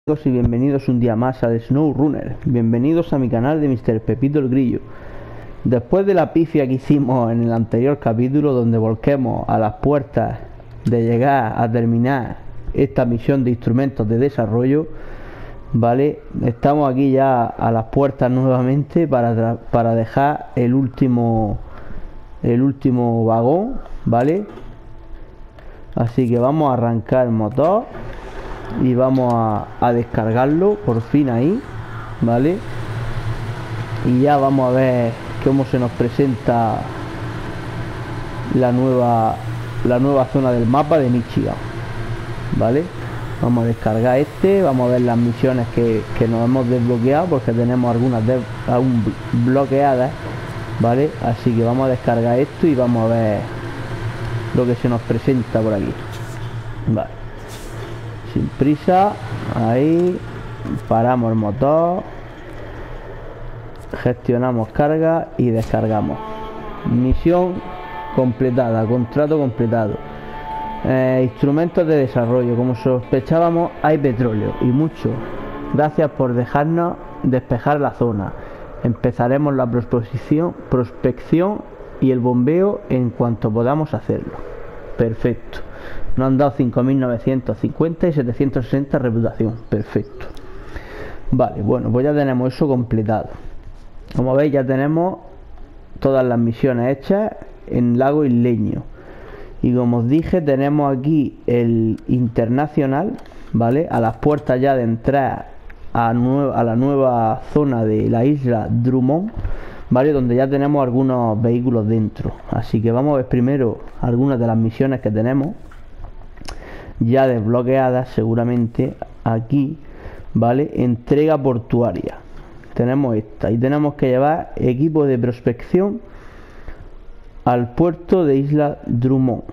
Amigos y bienvenidos un día más a SnowRunner. Bienvenidos a mi canal de Mr. Pepito el Grillo. Después de la pifia que hicimos en el anterior capítulo, donde volquemos a las puertas de llegar a terminar esta misión de instrumentos de desarrollo, vale, estamos aquí ya a las puertas nuevamente para dejar el último vagón, vale. Así que vamos a arrancar el motor y vamos a descargarlo por fin ahí, vale. Y ya vamos a ver cómo se nos presenta la nueva zona del mapa de Michigan, vale. Vamos a descargar vamos a ver las misiones que nos hemos desbloqueado, porque tenemos algunas aún bloqueadas, vale. Así que vamos a descargar esto y vamos a ver lo que se nos presenta por aquí, vale. Sin prisa, ahí paramos el motor, gestionamos carga y descargamos. Misión completada, contrato completado. Instrumentos de desarrollo. Como sospechábamos, hay petróleo y mucho. Gracias por dejarnos despejar la zona. Empezaremos la prospección y el bombeo en cuanto podamos hacerlo. Perfecto. Nos han dado 5.950 y 760 reputación. Perfecto. Vale, bueno, pues ya tenemos eso completado. Como veis, ya tenemos todas las misiones hechas en Lago Isleño. Y como os dije, tenemos aquí el internacional, ¿vale? A las puertas ya de entrar a la nueva zona de la isla Drummond, ¿vale? Donde ya tenemos algunos vehículos dentro. Así que vamos a ver primero algunas de las misiones que tenemos ya desbloqueadas seguramente aquí, ¿vale? Entrega portuaria. Tenemos esta y tenemos que llevar equipo de prospección al puerto de Isla Drummond,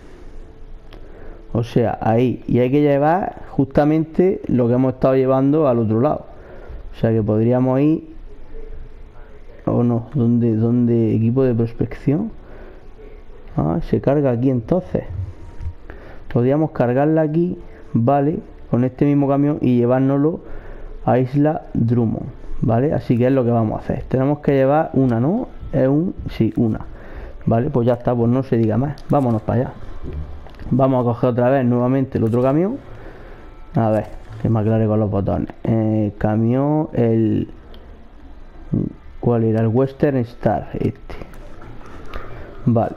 o sea, ahí, y hay que llevar justamente lo que hemos estado llevando al otro lado, o sea que podríamos ir, o no, ¿dónde equipo de prospección? Se carga aquí, entonces podríamos cargarla aquí, vale, con este mismo camión y llevárnoslo a Isla Drummond, vale. Así que es lo que vamos a hacer. Tenemos que llevar una, ¿no? Sí, una. Vale, pues ya está, pues no se diga más. Vámonos para allá. Vamos a coger otra vez nuevamente el otro camión. A ver, que me aclare con los botones. Camión, ¿cuál era? El Western Star, este. Vale.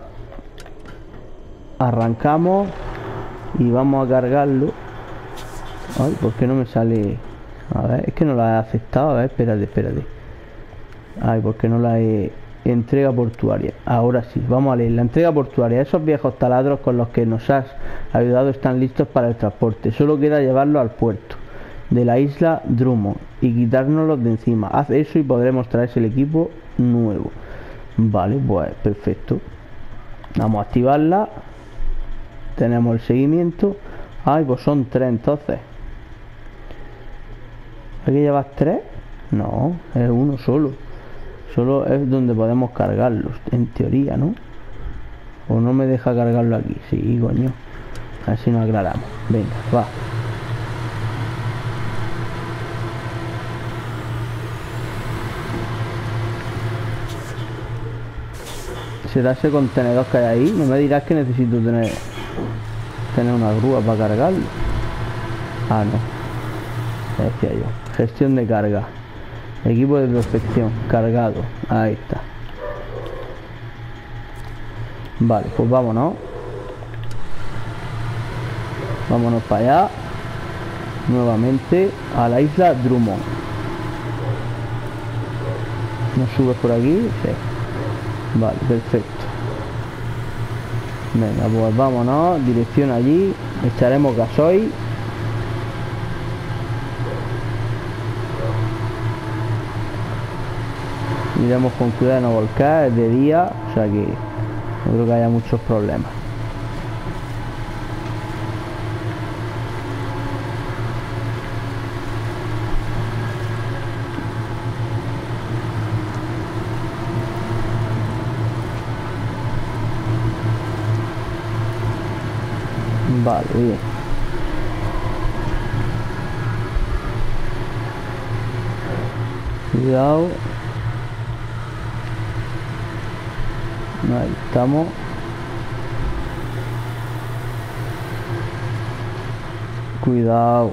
Arrancamos y vamos a cargarlo. Ay, ¿por qué no me sale? A ver, es que no la he aceptado. A ver, espérate. Ay, ¿por qué no la he... Entrega portuaria? Ahora sí, vamos a leer. La entrega portuaria. Esos viejos taladros con los que nos has ayudado están listos para el transporte. Solo queda llevarlos al puerto de la isla Drummond y quitárnoslos de encima. Haz eso y podremos traerse el equipo nuevo. Vale, pues perfecto. Vamos a activarla. Tenemos el seguimiento. Ay, pues son 3 entonces. ¿Hay que llevar 3? No, es uno solo. Solo es donde podemos cargarlos, en teoría, ¿no? O no me deja cargarlo aquí. Sí, coño. Así nos aclaramos. Venga, va. ¿Será ese contenedor que hay ahí? No me dirás que necesito tener una grúa para cargarlo. Ah, no. Decía yo. Gestión de carga. Equipo de prospección cargado. Ahí está. Vale, pues vámonos. Vámonos para allá. Nuevamente a la isla Drummond. ¿Nos subes por aquí? Sí. Vale, perfecto. Venga, pues vámonos. Dirección allí. Echaremos gasoil. Iremos con cuidado de no volcar, es de día, o sea que no creo que haya muchos problemas. Vale, bien. Cuidado. Ahí estamos. Cuidado.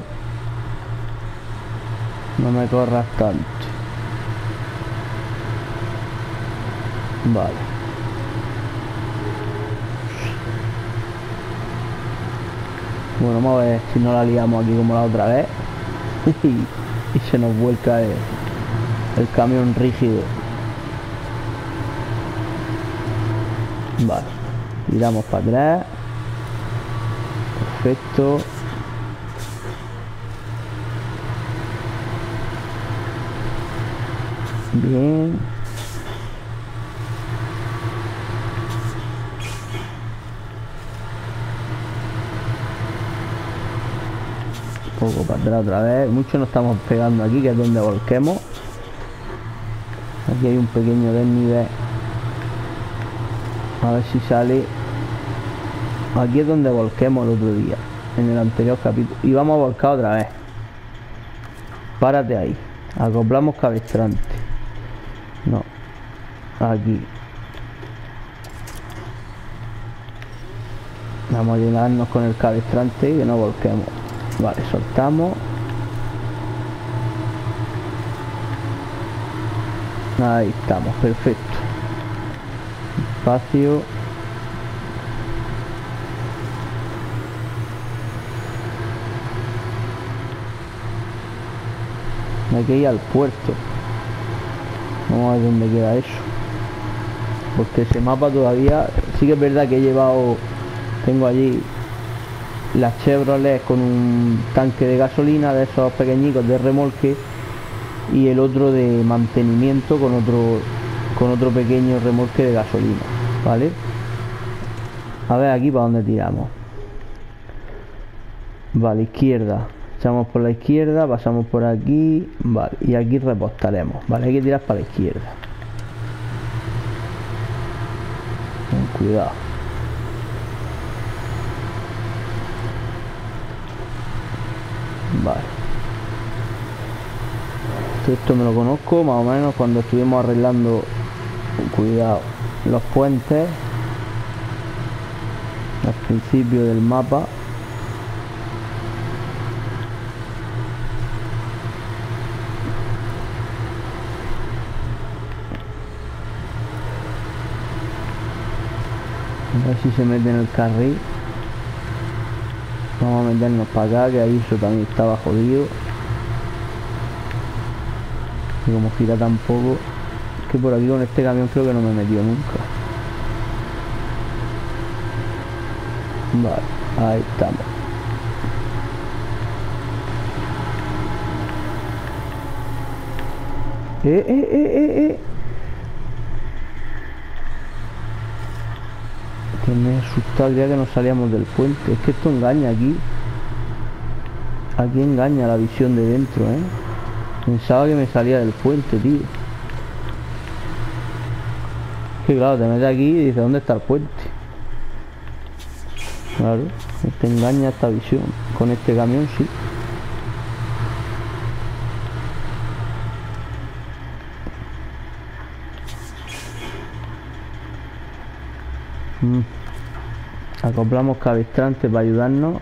No me corras tanto. Vale. Bueno, vamos a ver si no la liamos aquí como la otra vez. y se nos vuelca el camión rígido. Vale. Tiramos para atrás. Perfecto. Bien. Un poco para atrás otra vez. Mucho nos estamos pegando aquí, que es donde volquemos. Aquí hay un pequeño desnivel. A ver si sale. Aquí es donde volquemos el otro día, en el anterior capítulo. Y vamos a volcar otra vez. Párate ahí. Acoplamos cabestrante. No. Aquí. Vamos a llenarnos con el cabestrante y que no volquemos. Vale, soltamos. Ahí estamos, perfecto. Espacio. Hay que ir al puerto. Vamos a ver dónde queda eso. Porque ese mapa todavía... Sí que es verdad que he llevado... Tengo allí las Chevrolet con un tanque de gasolina de esos pequeñicos de remolque, y el otro de mantenimiento con otro pequeño remolque de gasolina, ¿vale? A ver aquí para dónde tiramos. Vale, izquierda. Echamos por la izquierda, pasamos por aquí. Vale, y aquí repostaremos. Vale, hay que tirar para la izquierda. Con cuidado. Vale. Esto me lo conozco más o menos cuando estuvimos arreglando, cuidado, los puentes al principio del mapa. A ver si se mete en el carril. Vamos a meternos para acá, que ahí eso también estaba jodido. Y como gira tan poco, es que por aquí con este camión creo que no me metió nunca. Vale, ahí estamos. Que me he asustado, ya que no salíamos del puente. Es que esto engaña aquí. Aquí engaña la visión de dentro, ¿eh? Pensaba que me salía del puente, tío. Que claro, te metes aquí y dices, ¿dónde está el puente? Claro, te engaña esta visión. Con este camión sí. Acoplamos cabestrante para ayudarnos.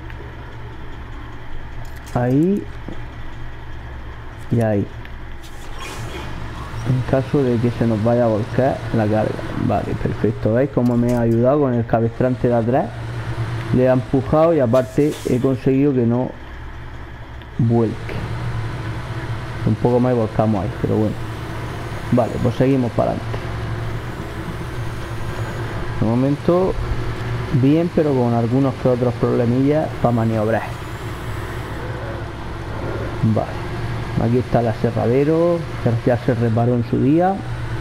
Ahí. Y ahí. En caso de que se nos vaya a volcar la carga. Vale, perfecto. ¿Veis cómo me ha ayudado con el cabestrante de atrás? Le ha empujado y aparte he conseguido que no vuelque. Un poco más y volcamos ahí, pero bueno. Vale, pues seguimos para adelante. De momento bien, pero con algunos que otros problemillas para maniobrar. Vale. Aquí está el aserradero, que ya se reparó en su día.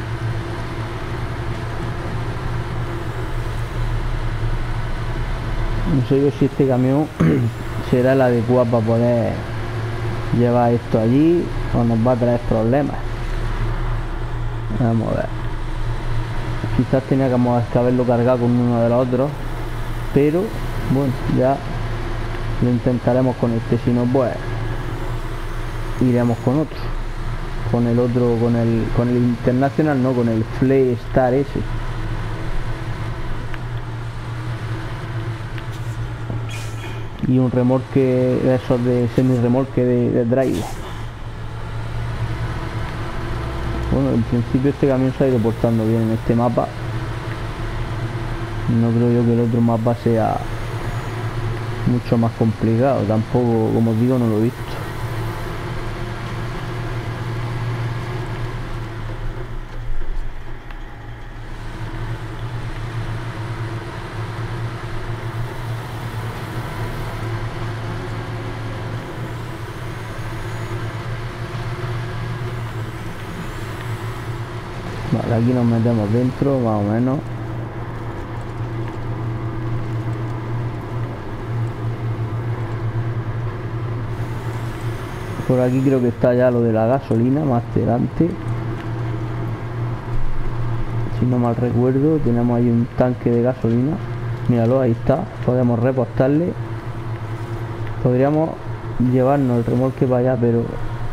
No sé yo si este camión será el adecuado para poder llevar esto allí o nos va a traer problemas. Vamos a ver. Quizás teníamos que haberlo cargado con uno de los otros, pero bueno, ya lo intentaremos con este. Si no, pues iremos con otro. con el otro, con el International, no, con el Flay Star ese. Y un remolque, esos de semi-remolque de drive. Bueno, en principio este camión se ha ido portando bien en este mapa. No creo yo que el otro mapa sea mucho más complicado. Tampoco, como os digo, no lo he visto. Vale, aquí nos metemos dentro, más o menos. Por aquí creo que está ya lo de la gasolina, más adelante. Si no mal recuerdo, tenemos ahí un tanque de gasolina. Míralo, ahí está. Podemos repostarle. Podríamos llevarnos el remolque para allá, pero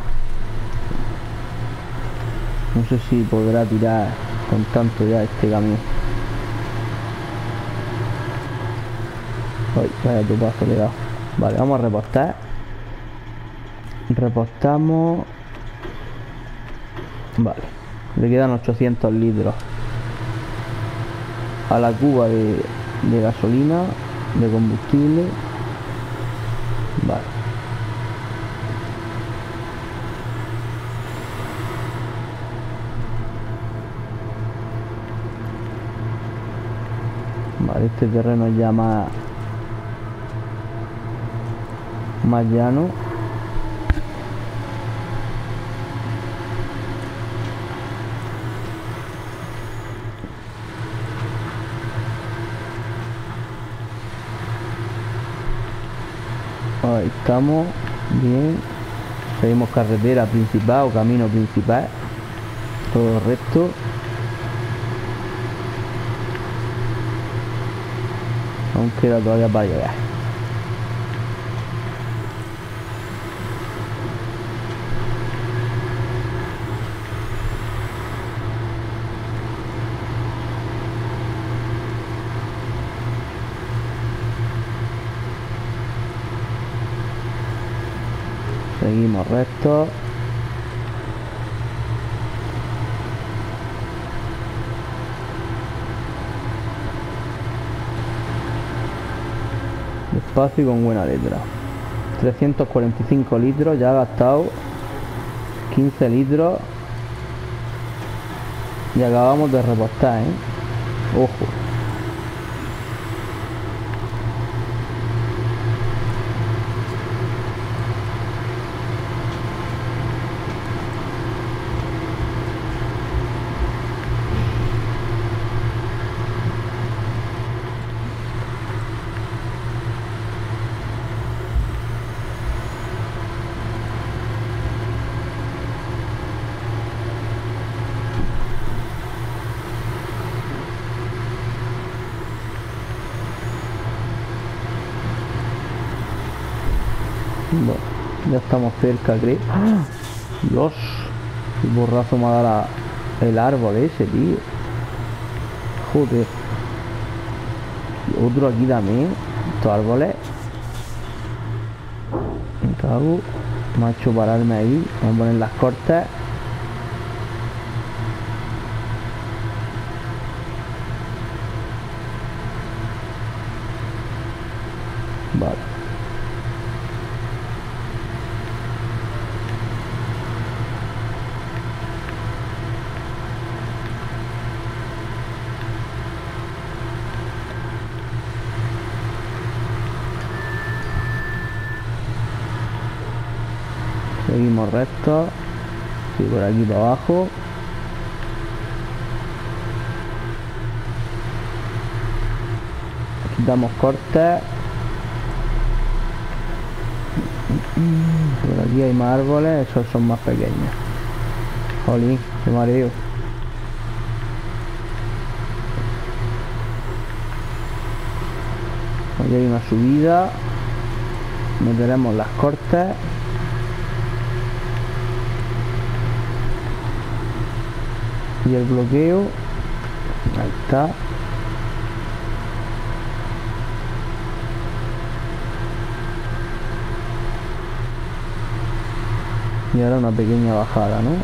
no sé si podrá tirar con tanto ya este camión. Ay, vaya tupazo le he dado. Vale, vamos a repostar. Repostamos. Vale, le quedan 800 litros a la cuba de gasolina, de combustible. Vale. Vale, este terreno es ya más llano. Ahí estamos, bien. Seguimos carretera principal o camino principal, todo recto. Aún queda todavía para llegar. Seguimos recto. Despacio y con buena letra. 345 litros, ya ha gastado 15 litros. Y acabamos de repostar, Ojo. Bueno, ya estamos cerca, creo. ¡Ah! Dios, el borrazo me ha dado el árbol ese, tío. Joder. Y otro aquí también. Estos árboles. Me cago. Me ha hecho pararme ahí. Vamos a poner las cortas. Vale. Seguimos recto. Sí, por aquí para abajo. Quitamos cortes. Por aquí hay más árboles, esos son más pequeños. Jolín, qué mareo. Aquí hay una subida. Meteremos las cortes. y el bloqueo. Ahí está. Y ahora una pequeña bajada, ¿no?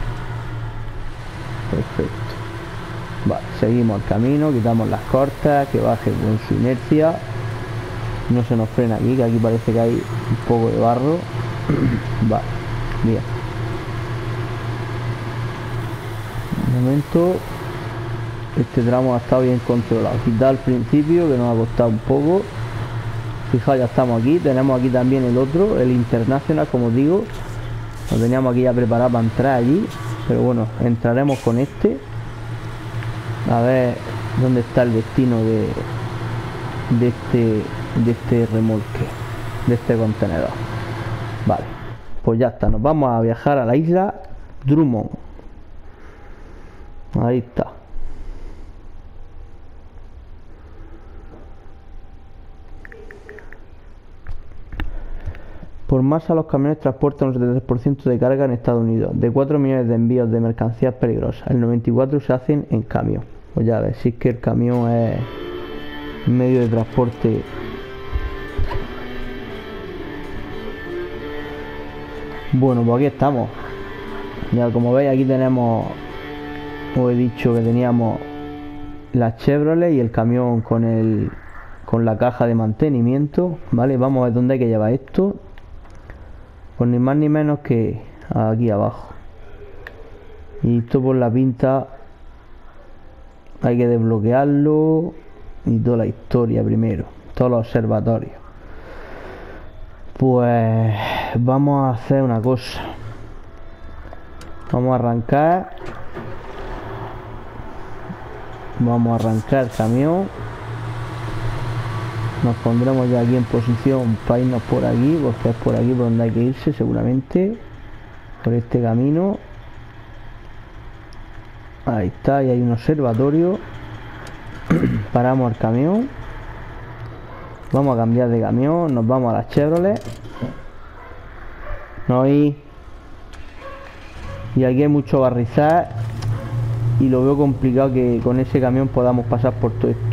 Perfecto. Vale, seguimos el camino, quitamos las cortas, que baje con su inercia. No se nos frena aquí, que aquí parece que hay un poco de barro. Vale, bien. De momento este tramo ha estado bien controlado. Quizá al principio, que nos ha costado un poco. Fijaos, ya estamos aquí. Tenemos aquí también el otro, el International, como os digo. Lo teníamos aquí ya preparado para entrar allí. Pero bueno, entraremos con este. A ver dónde está el destino de este remolque, de este contenedor. Vale, pues ya está. Nos vamos a viajar a la isla Drummond. Ahí está. Por masa, los camiones transportan un 73% de carga en Estados Unidos. De 4 millones de envíos de mercancías peligrosas, el 94% se hacen en camión. Pues ya ves, si es que el camión es medio de transporte. Bueno, pues aquí estamos. Ya como veis, aquí tenemos, os he dicho que teníamos la Chevrolet y el camión con la caja de mantenimiento. Vale, vamos a ver dónde hay que llevar esto. Pues ni más ni menos que aquí abajo. Y esto por la pinta hay que desbloquearlo y toda la historia primero, todos los observatorios. Pues vamos a hacer una cosa. Vamos a arrancar el camión. Nos pondremos ya aquí en posición para irnos por aquí, porque es por aquí por donde hay que irse seguramente, por este camino. Ahí está, y hay un observatorio. Paramos el camión. Vamos a cambiar de camión, nos vamos a la Chevrolet. Y aquí hay mucho barrizal y lo veo complicado que con ese camión podamos pasar por todo esto.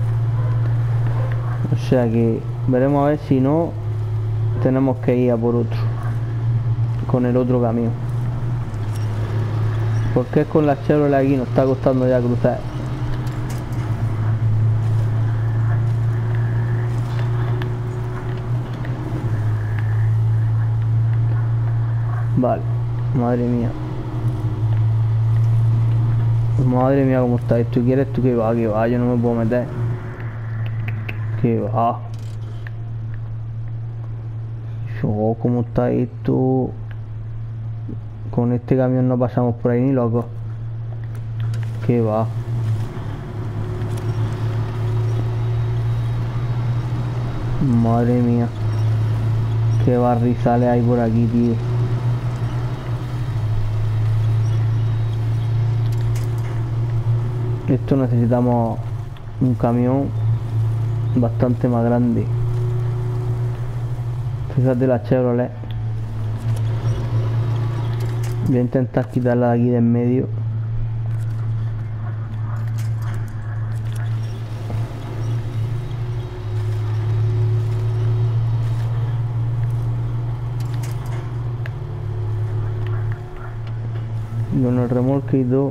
O sea que veremos a ver si no tenemos que ir a por otro, con el otro camión, porque es con la Chevrolet aquí nos está costando ya cruzar. Vale, madre mía. Madre mía cómo está esto. ¿Quieres tú que va? Que va, yo no me puedo meter. Que va. Oh, cómo está esto. Con este camión no pasamos por ahí ni loco. Que va. Madre mía. Qué barrizales hay por aquí, tío. Esto necesitamos un camión bastante más grande. Fíjate la Chevrolet. Voy a intentar quitarla de aquí de en medio. Y con el remolque y todo.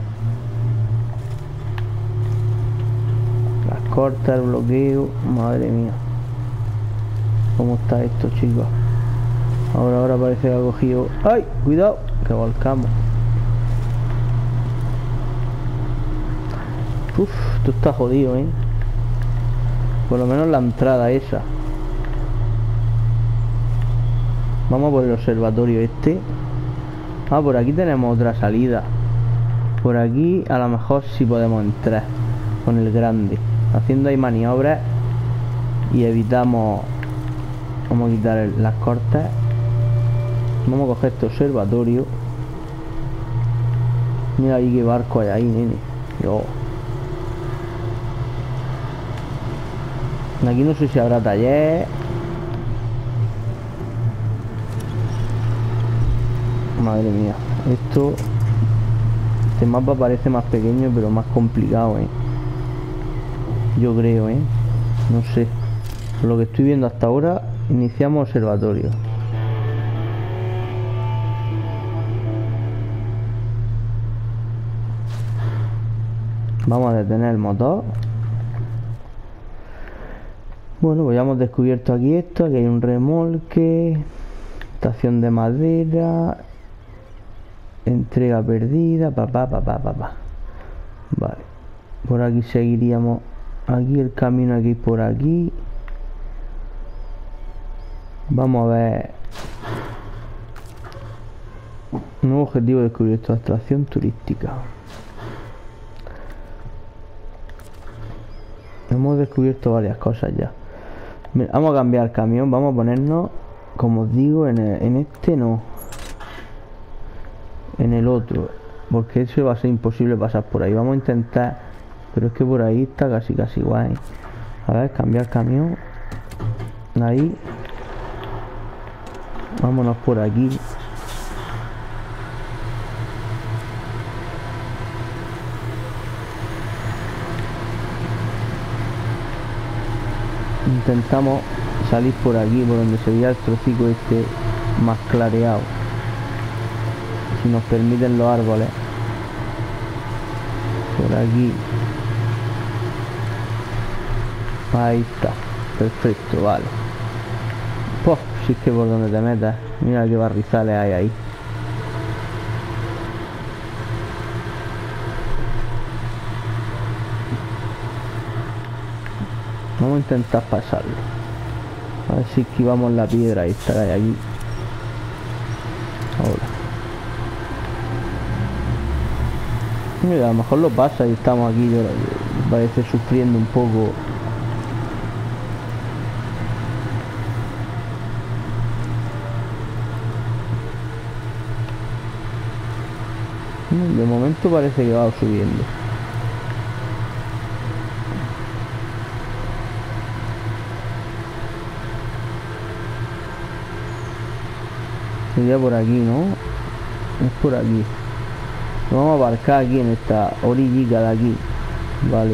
Corta el bloqueo, madre mía. ¿Cómo está esto, chicos? Ahora parece que ha cogido. ¡Ay! Cuidado, que volcamos. Uf, esto está jodido, ¿eh? Por lo menos la entrada esa. Vamos por el observatorio este. Ah, por aquí tenemos otra salida. Por aquí a lo mejor sí podemos entrar con el grande. Haciendo ahí maniobras y evitamos. Vamos a quitar las cortas. Vamos a coger este observatorio. Mira ahí qué barco hay ahí, nene. Oh. Aquí no sé si habrá taller. Madre mía, esto Este mapa parece más pequeño, pero más complicado, yo creo, no sé. Por lo que estoy viendo hasta ahora, iniciamos observatorio. Vamos a detener el motor. Bueno, pues ya hemos descubierto aquí esto. Aquí hay un remolque, estación de madera, entrega perdida, papá. Vale, por aquí seguiríamos. Aquí el camino, aquí por aquí. Vamos a ver. Nuevo objetivo descubierto, atracción turística. Hemos descubierto varias cosas ya. Mira, vamos a cambiar el camión, vamos a ponernos, como os digo, en este no. En el otro. Porque eso va a ser imposible pasar por ahí. Vamos a intentar. Pero es que por ahí está casi guay. A ver, cambiar camión. Ahí. Vámonos por aquí. Intentamos salir por aquí, por donde se veía el trocico este más clareado. Si nos permiten los árboles. Por aquí. Ahí está. Perfecto, vale. Pues, si es que por donde te metas. Mira qué barrizales hay ahí. Vamos a intentar pasarlo. A ver si esquivamos la piedra esta que hay aquí. Ahora. Mira, a lo mejor lo pasa y estamos aquí, parece sufriendo un poco. De momento parece que va subiendo. Sería por aquí, ¿no? Es por aquí. Vamos a aparcar aquí en esta orillita de aquí. Vale.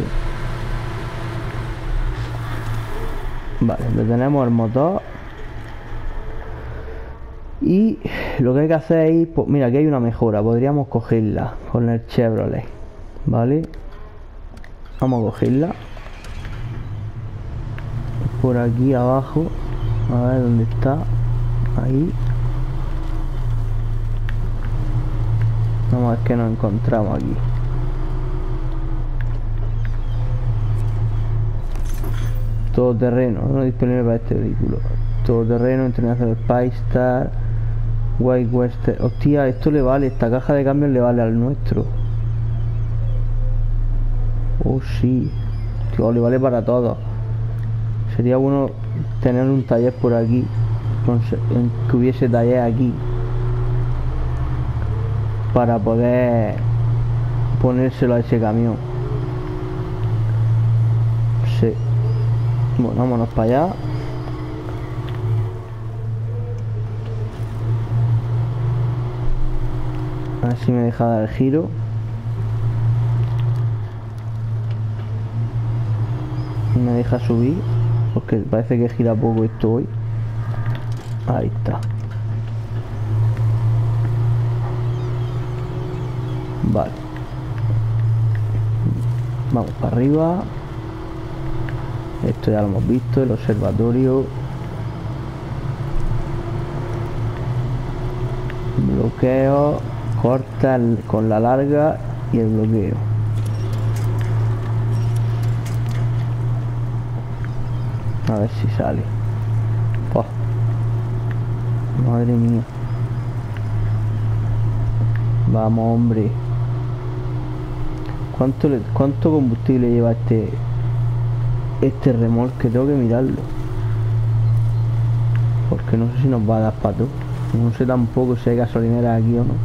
Vale, detenemos el motor. Y lo que hay que hacer es, pues mira, aquí hay una mejora. Podríamos cogerla con el Chevrolet. Vale. Vamos a cogerla. Por aquí abajo. A ver dónde está. Ahí. Vamos a ver qué nos encontramos aquí. Todoterreno, no disponible para este vehículo. Todoterreno, internacional Spice Star, White West. Hostia, esto le vale, esta caja de cambios le vale al nuestro. Oh sí, tío, le vale para todo. Sería bueno tener un taller por aquí, que hubiese taller aquí, para poder ponérselo a ese camión. Sí. Bueno, vámonos para allá. A ver si me deja dar el giro. Me deja subir, porque parece que gira poco esto hoy. Ahí está. Vale. Vamos para arriba. Esto ya lo hemos visto, el observatorio. Bloqueo. Corta con la larga y el bloqueo. A ver si sale. Oh. Madre mía. Vamos, hombre. ¿Cuánto combustible lleva este remolque? Tengo que mirarlo, porque no sé si nos va a dar para todo. No sé tampoco si hay gasolinera aquí o no.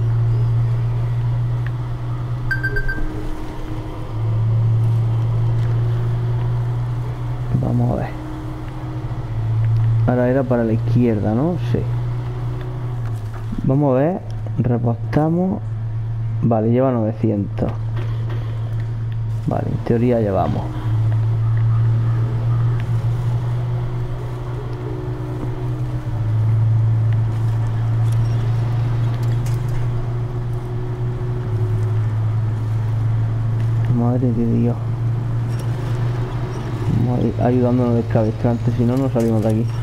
Vamos a ver. Ahora era para la izquierda, ¿no? Sí. Vamos a ver. Repostamos. Vale, lleva 900. Vale, en teoría llevamos. Madre de Dios. Vamos a ir ayudándonos del cabestrante, si no, no salimos de aquí.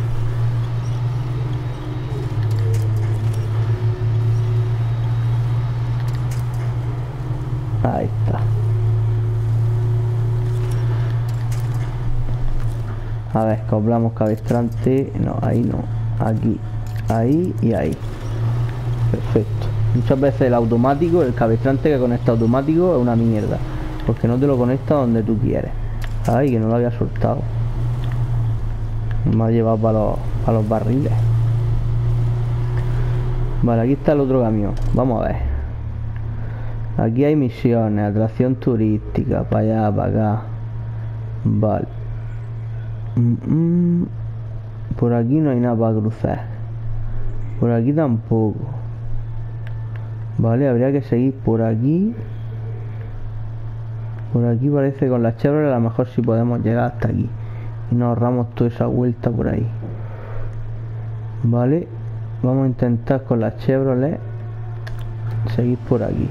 Ahí está. A ver, coblamos cabestrante. No, ahí no. Aquí, ahí y ahí. Perfecto. Muchas veces el automático, el cabestrante que conecta automático es una mierda, porque no te lo conecta donde tú quieres. Ay, que no lo había soltado. Me ha llevado para los barriles. Vale, aquí está el otro camión. Vamos a ver. Aquí hay misiones, atracción turística, para allá, para acá. Vale. Por aquí no hay nada para cruzar. Por aquí tampoco. Vale, habría que seguir por aquí. Por aquí parece que con la Chevrolet a lo mejor sí podemos llegar hasta aquí. Y nos ahorramos toda esa vuelta por ahí. Vale. Vamos a intentar con la Chevrolet seguir por aquí.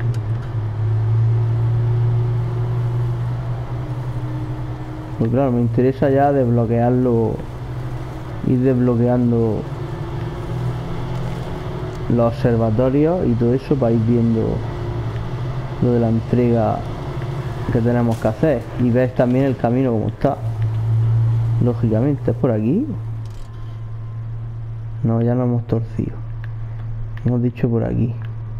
Pues claro, me interesa ya desbloquearlo. Ir desbloqueando los observatorios y todo eso para ir viendo lo de la entrega que tenemos que hacer. Y ver también el camino como está. Lógicamente, ¿es por aquí? No, ya no hemos torcido. Hemos dicho por aquí.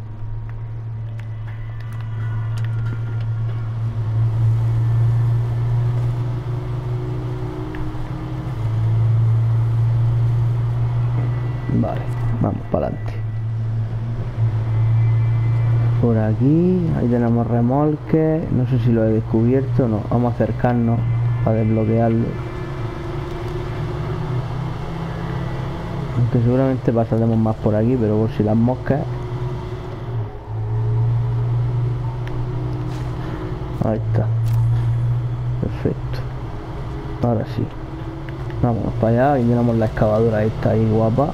Vale, vamos para adelante. Por aquí, ahí tenemos remolque. No sé si lo he descubierto o no. Vamos a acercarnos para desbloquearlo. Aunque seguramente pasaremos más por aquí, pero por si las moscas. Ahí está. Perfecto. Ahora sí. Vámonos para allá y miramos la excavadora esta ahí guapa.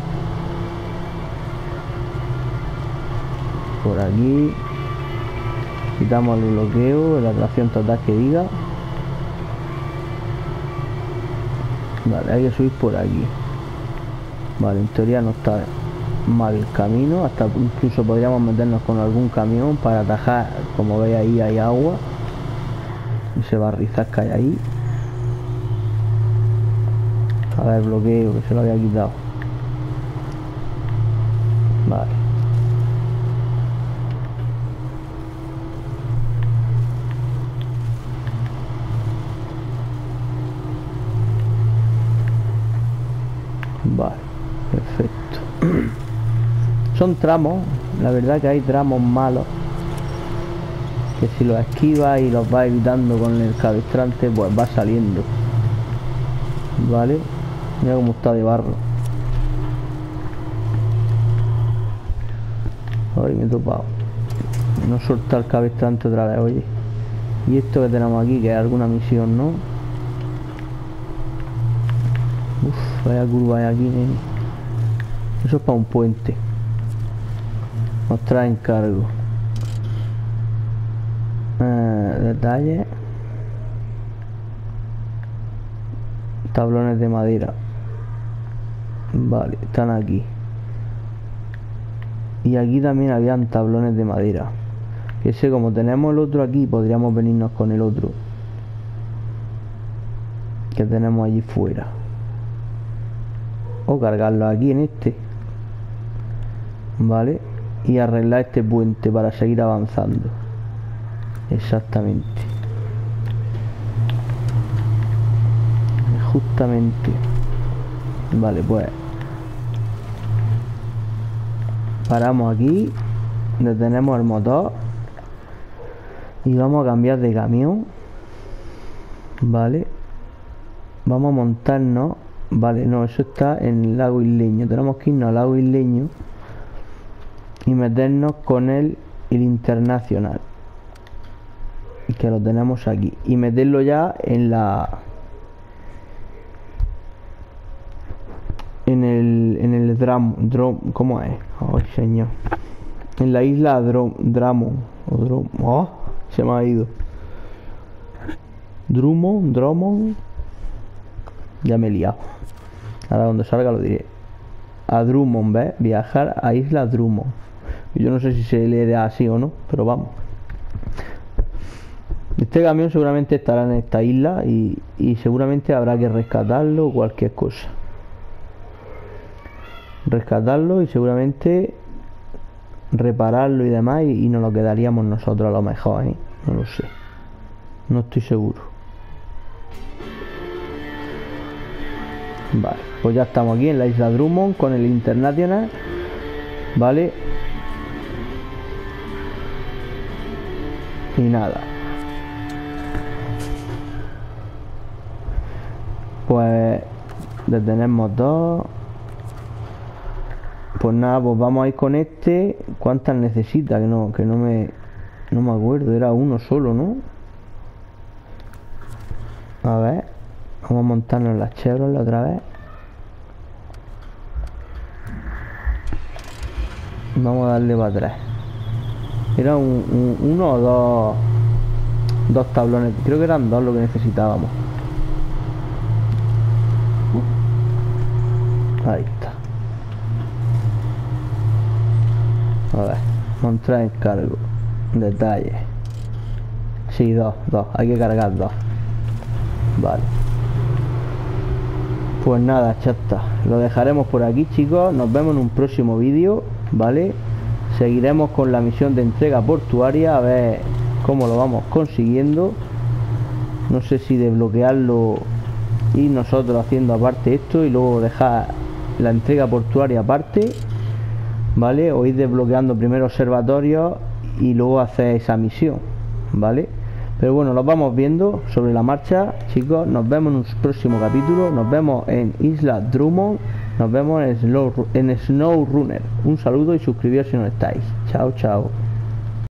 Por aquí. Quitamos el bloqueo, la atracción total que diga. Vale, hay que subir por aquí. Vale, en teoría no está mal el camino. Hasta incluso podríamos meternos con algún camión para atajar. Como veis ahí hay agua. Ese barrizal que hay ahí. A ver, bloqueo, que se lo había quitado. Vale. Vale, perfecto. Son tramos, la verdad que hay tramos malos que si los esquivas y los vas evitando con el cabestrante, pues va saliendo. Vale, mira cómo está de barro. Ay, me he topado. No soltar el cabestrante otra vez, oye. Y esto que tenemos aquí, que es alguna misión, ¿no? Uf, vaya curva hay aquí, nene. Eso es para un puente. Nos traen cargo. Detalles. Tablones de madera. Vale, están aquí. Y aquí también habían tablones de madera. Que sé, como tenemos el otro aquí, podríamos venirnos con el otro que tenemos allí fuera. O cargarlo aquí en este. Vale. Y arreglar este puente para seguir avanzando. Exactamente. Justamente. Vale, pues paramos aquí. Detenemos el motor. Y vamos a cambiar de camión. Vale. Vamos a montarnos. Vale, no, eso está en el lago isleño. Tenemos que irnos al lago isleño y meternos con el el internacional, que lo tenemos aquí, y meterlo ya en la en el ¿cómo es? Ay, señor, en la isla Drummond oh, se me ha ido. Drummond, ya me he liado. Ahora cuando salga lo diré. A Drummond, ¿ves? Viajar a isla Drummond. Yo no sé si se lee así o no, pero vamos. Este camión seguramente estará en esta isla y seguramente habrá que rescatarlo o cualquier cosa. Rescatarlo y seguramente repararlo y demás, y nos lo quedaríamos nosotros a lo mejor, ¿eh? No lo sé. No estoy seguro. Vale, pues ya estamos aquí en la isla Drummond con el International. Vale. Y nada. Pues detenemos dos. Pues nada, pues vamos a ir con este. ¿Cuántas necesita? No me acuerdo. Era uno solo, ¿no? A ver. Vamos a montarnos en las Chevrolet otra vez. Vamos a darle para atrás. Era uno o dos tablones. Creo que eran dos lo que necesitábamos. Ahí está. A ver, mostrar en cargo. Detalles. Sí, dos. Hay que cargar dos. Vale. Pues nada, chata. Lo dejaremos por aquí, chicos. Nos vemos en un próximo vídeo. Vale. Seguiremos con la misión de entrega portuaria. A ver cómo lo vamos consiguiendo. No sé si desbloquearlo y nosotros haciendo aparte esto y luego dejar la entrega portuaria aparte. Vale, o ir desbloqueando primero observatorios y luego hacer esa misión. Vale, pero bueno, los vamos viendo sobre la marcha, chicos. Nos vemos en un próximo capítulo. Nos vemos en Isla Drummond. Nos vemos en Snow Runner. Un saludo y suscribiros si no estáis. Chao, chao.